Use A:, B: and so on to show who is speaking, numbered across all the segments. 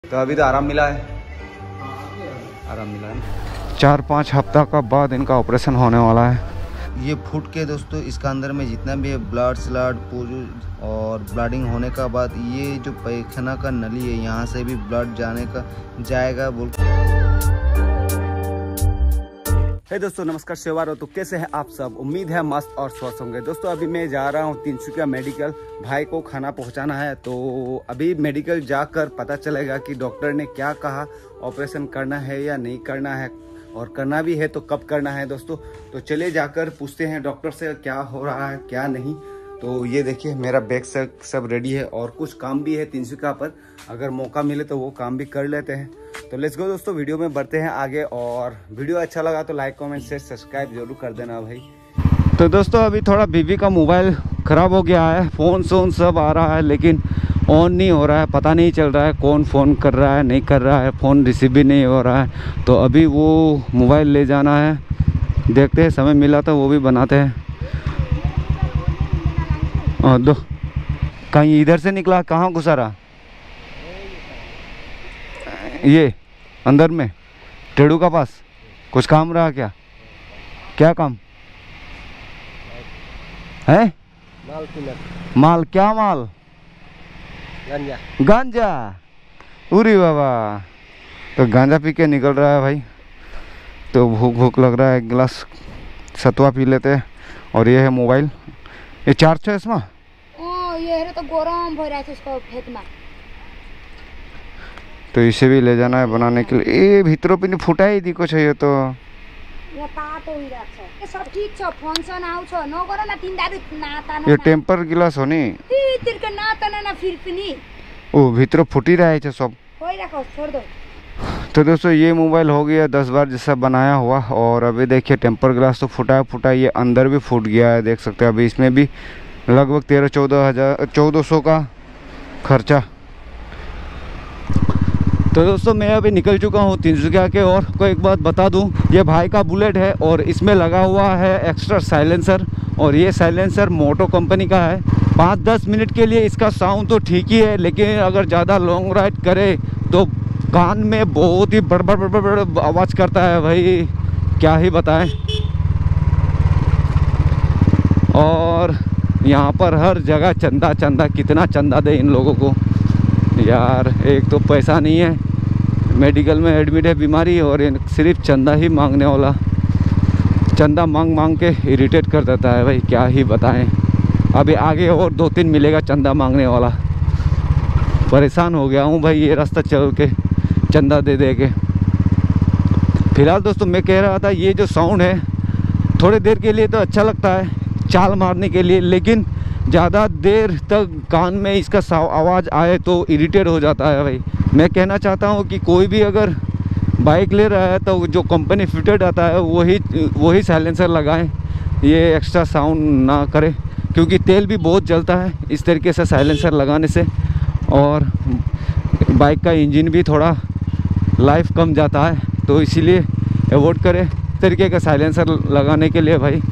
A: तो अभी तो आराम मिला है, आराम मिला है। 4-5 हफ्ता का बाद इनका ऑपरेशन होने वाला है। ये फूट के दोस्तों इसका अंदर में जितना भी है ब्लड स्लड पूज और ब्लडिंग होने का बाद ये जो पैखाना का नली है यहाँ से भी ब्लड जाएगा बोल। हे दोस्तों नमस्कार, सेवारो। तो कैसे हैं आप सब? उम्मीद है मस्त और स्वस्थ होंगे। दोस्तों अभी मैं जा रहा हूँ तिनसुकिया मेडिकल, भाई को खाना पहुँचाना है। तो अभी मेडिकल जाकर पता चलेगा कि डॉक्टर ने क्या कहा, ऑपरेशन करना है या नहीं करना है, और करना भी है तो कब करना है दोस्तों। तो चलिए जाकर पूछते हैं डॉक्टर से क्या हो रहा है क्या नहीं। तो ये देखिए मेरा बैग सब रेडी है और कुछ काम भी है तिनसुकिया पर, अगर मौका मिले तो वो काम भी कर लेते हैं। तो लेट्स गो दोस्तों, वीडियो में बढ़ते हैं आगे। और वीडियो अच्छा लगा तो लाइक कमेंट शेयर सब्सक्राइब जरूर कर देना भाई। तो दोस्तों अभी थोड़ा बीवी का मोबाइल ख़राब हो गया है, फ़ोन सोन सब आ रहा है लेकिन ऑन नहीं हो रहा है, पता नहीं चल रहा है कौन फ़ोन कर रहा है नहीं कर रहा है, फ़ोन रिसीव भी नहीं हो रहा है। तो अभी वो मोबाइल ले जाना है, देखते हैं समय मिला तो वो भी बनाते हैं। दो कहीं इधर से निकला, कहाँ घुसा रहा? ये अंदर में टेड़ू का पास कुछ काम रहा क्या? क्या काम है? माल क्या माल? गांजा। गांजा? उरी बाबा, तो गांजा पी के निकल रहा है भाई। तो भूख लग रहा है, एक गिलास सतुआ पी लेते हैं। और ये है मोबाइल, ये चार्ज है इसमें।
B: ये तो गरम हो रहा है इसको फेंकना।
A: तो इसे भी ले जाना है बनाने के लिए। ये भीतरों पे नहीं फुटा ही दी कुछ है ये तो।
B: ये तात हो रहा है, ये सब ठीक छ, फंक्शन आउ छ, न गर न तीन दारु नाता न।
A: ये टेम्पर गिलास हो नी
B: तीर के नाता न फिर पनि
A: ओ भीतरों फुटी रहा है सब।
B: होई रखो, छोड़ दो।
A: तो दोस्तों ये मोबाइल हो गया 10 बार जैसा बनाया हुआ। और अभी देखिए टेम्पर ग्लास तो फुटा, ये अंदर भी फूट गया है, देख सकते हैं। अभी इसमें भी लगभग 13-14 का खर्चा। तो दोस्तों मैं अभी निकल चुका हूँ तिनसुकिया के। और को एक बात बता दूँ, ये भाई का बुलेट है और इसमें लगा हुआ है एक्स्ट्रा साइलेंसर। और ये साइलेंसर मोटो कंपनी का है। 5-10 मिनट के लिए इसका साउंड तो ठीक ही है, लेकिन अगर ज़्यादा लॉन्ग राइड करे तो कान में बहुत ही बड़ आवाज़ करता है भाई, क्या ही बताएं। और यहाँ पर हर जगह चंदा चंदा, कितना चंदा दे इन लोगों को यार। एक तो पैसा नहीं है, मेडिकल में एडमिट है बीमारी, और सिर्फ चंदा ही मांगने वाला, चंदा मांग मांग के इरिटेट कर देता है भाई, क्या ही बताएं। अभी आगे और 2-3 मिलेगा चंदा मांगने वाला। परेशान हो गया हूँ भाई ये रास्ता चल के चंदा दे दे के। फिलहाल दोस्तों मैं कह रहा था, ये जो साउंड है थोड़ी देर के लिए तो अच्छा लगता है चाल मारने के लिए, लेकिन ज़्यादा देर तक कान में इसका आवाज़ आए तो इरिटेट हो जाता है भाई। मैं कहना चाहता हूँ कि कोई भी अगर बाइक ले रहा है तो जो कंपनी फिटेड आता है वही साइलेंसर लगाएं, ये एक्स्ट्रा साउंड ना करे, क्योंकि तेल भी बहुत जलता है इस तरीके से साइलेंसर लगाने से। और बाइक का इंजन भी थोड़ा लाइफ कम जाता है, तो इसीलिए अवॉइड करें इस तरीके का साइलेंसर लगाने के लिए भाई।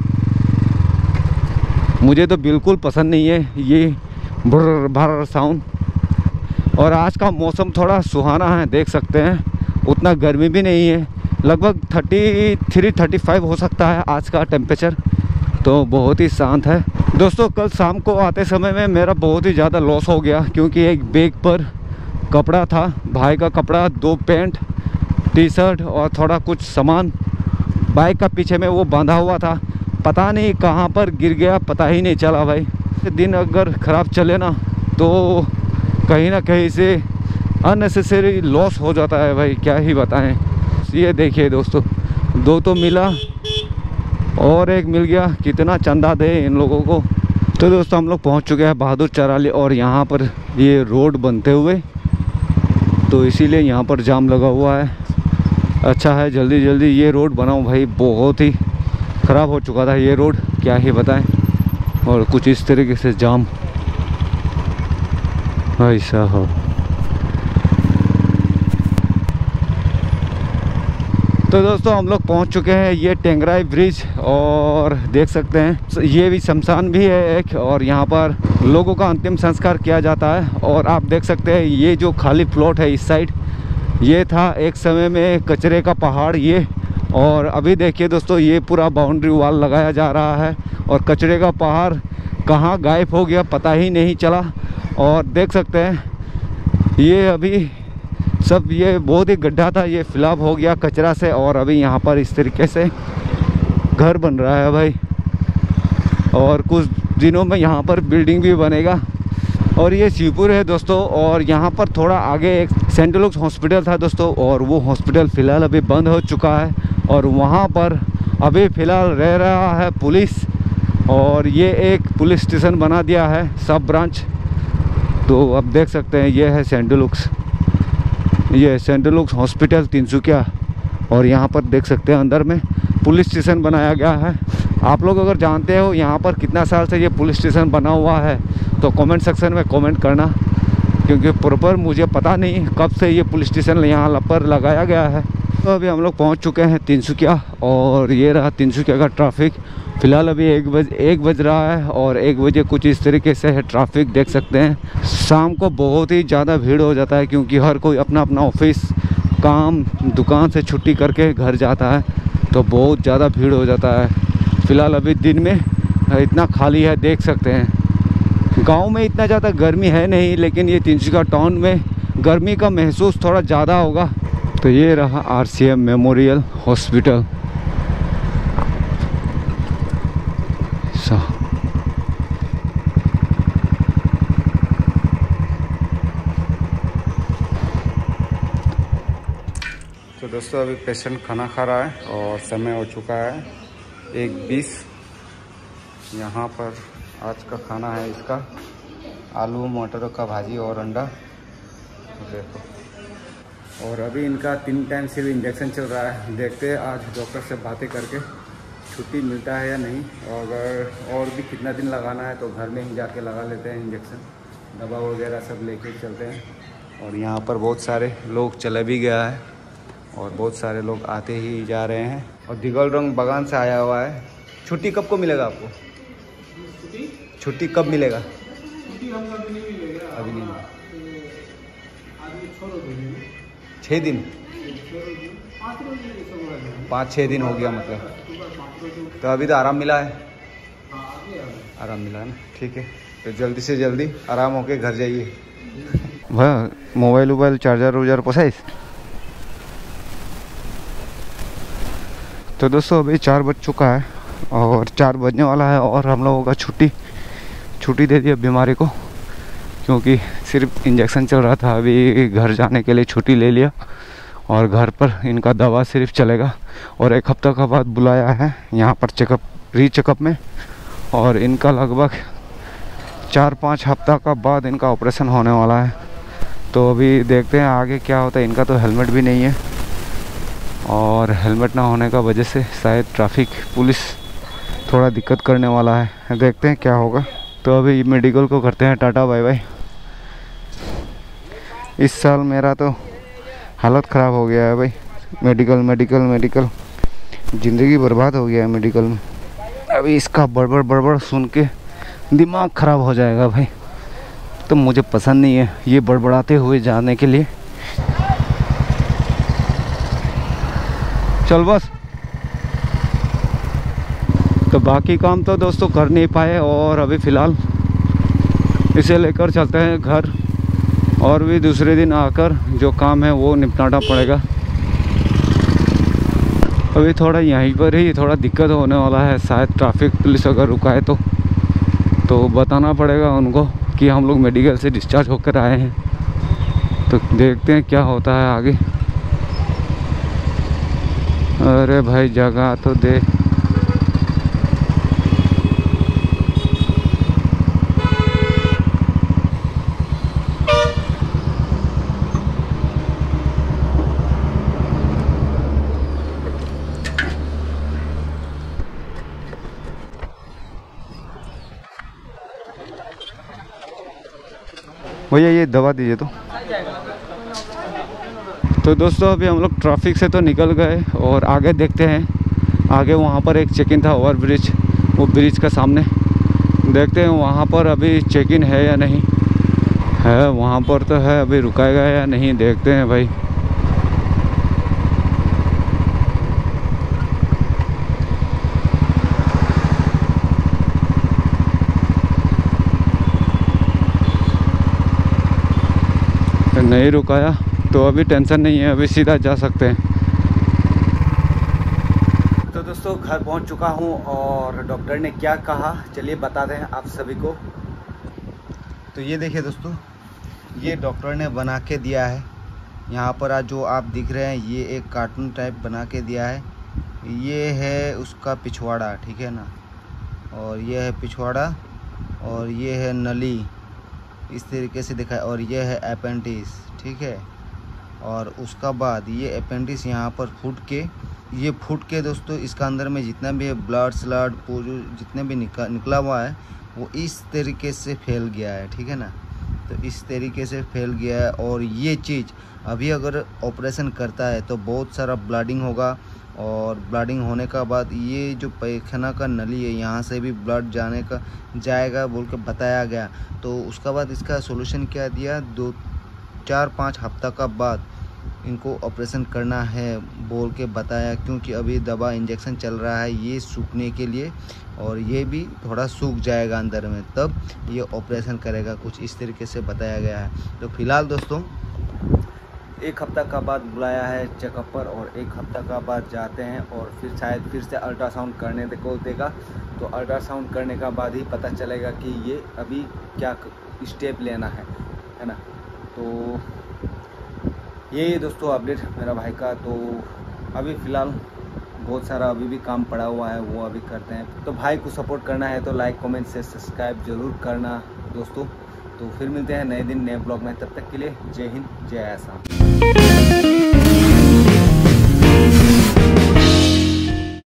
A: मुझे तो बिल्कुल पसंद नहीं है ये भर भर साउंड। और आज का मौसम थोड़ा सुहाना है, देख सकते हैं, उतना गर्मी भी नहीं है, लगभग 33-35 हो सकता है आज का टेम्परेचर, तो बहुत ही शांत है। दोस्तों कल शाम को आते समय में मेरा बहुत ही ज़्यादा लॉस हो गया, क्योंकि एक बैग पर कपड़ा था, भाई का कपड़ा, 2 पैंट, टी-शर्ट और थोड़ा कुछ सामान बाइक का पीछे में वो बांधा हुआ था। पता नहीं कहाँ पर गिर गया, पता ही नहीं चला भाई। दिन अगर ख़राब चले ना तो कहीं ना कहीं से अननेसेसरी लॉस हो जाता है भाई, क्या ही बताएं। ये देखिए दोस्तों, 2 तो मिला और एक मिल गया, कितना चंदा दे इन लोगों को। तो दोस्तों हम लोग पहुँच चुके हैं बहादुर चराली, और यहाँ पर ये रोड बनते हुए, तो इसीलिए यहाँ पर जाम लगा हुआ है। अच्छा है जल्दी जल्दी ये रोड बनाओ भाई, बहुत ही ख़राब हो चुका था ये रोड, क्या ही बताएं। और कुछ इस तरीके से जाम ऐसा हो। तो दोस्तों हम लोग पहुंच चुके हैं ये टेंगराई ब्रिज, और देख सकते हैं ये भी शमशान भी है एक, और यहाँ पर लोगों का अंतिम संस्कार किया जाता है। और आप देख सकते हैं ये जो खाली प्लॉट है इस साइड, ये था एक समय में कचरे का पहाड़ ये, और अभी देखिए दोस्तों ये पूरा बाउंड्री वॉल लगाया जा रहा है, और कचरे का पहाड़ कहाँ गायब हो गया पता ही नहीं चला। और देख सकते हैं ये अभी सब ये बहुत ही गड्ढा था, ये फिलअप हो गया कचरा से, और अभी यहाँ पर इस तरीके से घर बन रहा है भाई, और कुछ दिनों में यहाँ पर बिल्डिंग भी बनेगा। और ये शिवपुर है दोस्तों, और यहाँ पर थोड़ा आगे एक सेंट लुक्स हॉस्पिटल था दोस्तों, और वो हॉस्पिटल फ़िलहाल अभी बंद हो चुका है, और वहाँ पर अभी फ़िलहाल रह रहा है पुलिस, और ये एक पुलिस स्टेशन बना दिया है सब ब्रांच। तो अब देख सकते हैं ये है सेंट लुक्स, ये सेंट लुक्स हॉस्पिटल तिनसुकिया, और यहाँ पर देख सकते हैं अंदर में पुलिस स्टेशन बनाया गया है। आप लोग अगर जानते हो यहाँ पर कितना साल से ये पुलिस स्टेशन बना हुआ है तो कमेंट सेक्शन में कमेंट करना, क्योंकि प्रॉपर मुझे पता नहीं कब से ये पुलिस स्टेशन यहाँ पर लगाया गया है। तो अभी हम लोग पहुँच चुके हैं तिनसुकिया, और ये रहा तिनसुकिया का ट्रैफिक। फ़िलहाल अभी 1 बज रहा है, और 1 बजे कुछ इस तरीके से है ट्रैफिक, देख सकते हैं। शाम को बहुत ही ज़्यादा भीड़ हो जाता है, क्योंकि हर कोई अपना अपना ऑफिस काम दुकान से छुट्टी करके घर जाता है, तो बहुत ज़्यादा भीड़ हो जाता है। फ़िलहाल अभी दिन में इतना खाली है, देख सकते हैं। गांव में इतना ज़्यादा गर्मी है नहीं, लेकिन ये तिनसुकिया टाउन में गर्मी का महसूस थोड़ा ज़्यादा होगा। तो ये रहा RCM मेमोरियल हॉस्पिटल। तो दोस्तों अभी पेशेंट खाना खा रहा है, और समय हो चुका है 1:20। यहाँ पर आज का खाना है इसका आलू मटर का भाजी और अंडा, देखो। और अभी इनका 3 टाइम सिर्फ इंजेक्शन चल रहा है। देखते हैं आज डॉक्टर से बातें करके छुट्टी मिलता है या नहीं, और अगर और भी कितना दिन लगाना है तो घर में ही जाके लगा लेते हैं इंजेक्शन, दवा वगैरह सब लेके चलते हैं। और यहाँ पर बहुत सारे लोग चले भी गया है, और बहुत सारे लोग आते ही जा रहे हैं। और दिगल रंग बागान से आया हुआ है। छुट्टी कब को मिलेगा आपको? छुट्टी कब मिलेगा? अभी नहीं मिलेगा। 6 दिन 5-6 दिन हो गया मतलब। तो अभी तो आराम मिला है, आराम मिला है ना, ठीक है। तो जल्दी से जल्दी आराम होके घर जाइए। वह मोबाइल चार्जर पोसाइस। तो दोस्तों अभी 4 बज चुका है, और 4 बजने वाला है, और हम लोगों का छुट्टी दे दी बीमारी को, क्योंकि सिर्फ इंजेक्शन चल रहा था। अभी घर जाने के लिए छुट्टी ले लिया, और घर पर इनका दवा सिर्फ चलेगा, और 1 हफ्ता का बाद बुलाया है यहाँ पर रीचेकअप में, और इनका लगभग 4-5 हफ्ता का बाद इनका ऑपरेशन होने वाला है। तो अभी देखते हैं आगे क्या होता है। इनका तो हेलमेट भी नहीं है, और हेलमेट ना होने का वजह से शायद ट्रैफिक पुलिस थोड़ा दिक्कत करने वाला है। देखते हैं क्या होगा। तो अभी मेडिकल को करते हैं टाटा बाय बाय। इस साल मेरा तो हालत ख़राब हो गया है भाई, मेडिकल ज़िंदगी बर्बाद हो गया है मेडिकल में। अभी इसका बड़बड़ सुन के दिमाग ख़राब हो जाएगा भाई, तो मुझे पसंद नहीं है ये बड़बड़ाते हुए जाने के लिए। चल बस। तो बाकी काम तो दोस्तों कर नहीं पाए, और अभी फ़िलहाल इसे लेकर चलते हैं घर, और भी दूसरे दिन आकर जो काम है वो निपटाना पड़ेगा। अभी थोड़ा यहीं पर ही थोड़ा दिक्कत होने वाला है, शायद ट्रैफिक पुलिस अगर रुकाए तो बताना पड़ेगा उनको कि हम लोग मेडिकल से डिस्चार्ज होकर आए हैं। तो देखते हैं क्या होता है आगे। अरे भाई जगह तो दे। भैया ये दवा दीजिए तो। तो दोस्तों अभी हम लोग ट्रैफिक से तो निकल गए और आगे देखते हैं। आगे वहाँ पर एक चेक इन था, ओवर ब्रिज, वो ब्रिज का सामने देखते हैं वहाँ पर अभी चेक इन है या नहीं है। वहाँ पर तो है, अभी रुकाएगा या नहीं देखते हैं भाई। नहीं रुकाया तो अभी टेंशन नहीं है, अभी सीधा जा सकते हैं। तो दोस्तों घर पहुंच चुका हूं और डॉक्टर ने क्या कहा चलिए बता दें आप सभी को। तो ये देखिए दोस्तों, ये डॉक्टर ने बना के दिया है। यहाँ पर आज जो आप दिख रहे हैं ये एक कार्टून टाइप बना के दिया है। ये है उसका पिछवाड़ा, ठीक है ना, और ये है पिछवाड़ा और ये है नली, इस तरीके से दिखा है, और ये है अपेंडिक्स, ठीक है। और उसका बाद ये अपेंडिक्स यहाँ पर फूट के दोस्तों इसका अंदर में जितना भी है ब्लड स्लड जितने भी निकला हुआ है वो इस तरीके से फैल गया है, ठीक है ना। तो इस तरीके से फैल गया है और ये चीज़ अभी अगर ऑपरेशन करता है तो बहुत सारा ब्लडिंग होगा, और ब्लडिंग होने का बाद ये जो पैखाना का नली है यहाँ से भी ब्लड जाएगा बोल के बताया गया। तो उसका बाद इसका सॉल्यूशन क्या दिया, 4-5 हफ्ता का बाद इनको ऑपरेशन करना है बोल के बताया, क्योंकि अभी दवा इंजेक्शन चल रहा है ये सूखने के लिए, और ये भी थोड़ा सूख जाएगा अंदर में, तब ये ऑपरेशन करेगा, कुछ इस तरीके से बताया गया है। तो फिलहाल दोस्तों 1 हफ्ता का बाद बुलाया है चेकअप पर, और 1 हफ्ता का बाद जाते हैं और फिर शायद फिर से अल्ट्रासाउंड करने को देगा। तो अल्ट्रासाउंड करने का बाद ही पता चलेगा कि ये अभी क्या स्टेप लेना है ना। तो ये दोस्तों अपडेट मेरा भाई का। तो अभी फ़िलहाल बहुत सारा अभी भी काम पड़ा हुआ है, वो अभी करते हैं। तो भाई को सपोर्ट करना है तो लाइक कमेंट से सब्सक्राइब ज़रूर करना दोस्तों। तो फिर मिलते हैं नए दिन नए ब्लॉग में, तब तक के लिए जय हिंद जय आसाम।